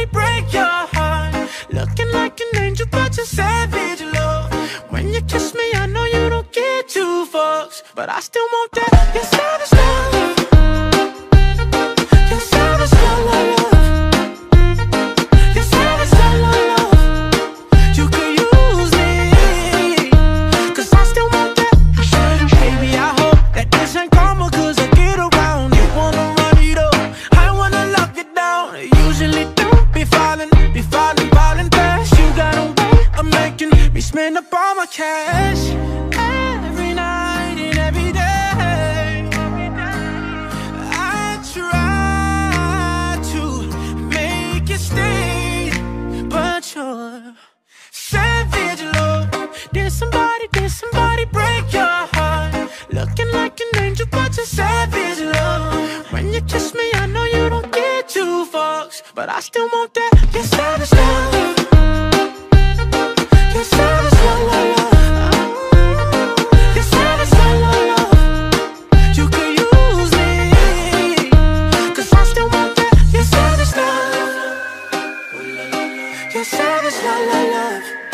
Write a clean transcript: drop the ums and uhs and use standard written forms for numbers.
somebody break your heart. Looking like an angel, but you're savage, love. When you kiss me, I know you don't get two fucks, but I still want that. You're savage, love. You're savage, love, love. You're savage, love, love, love. You could use me, 'cause I still want that. Baby, I hope that this ain't karma, 'cause I get around. You wanna run it up, I wanna lock it down. Usually don't be falling fast. You got a way of making me spend up all my cash. Every night and every day, I try to make you stay, but you're savage, love. Did somebody break your heart? Looking like an angel, but you're savage, love. When you kiss me, I know you don't get two fucks, but I still want that. You're savage, love. You're savage, love, love, love. You're savage, love, love, love. You could use me, 'cause I still want that. You're savage, love. You're savage, love, love, love.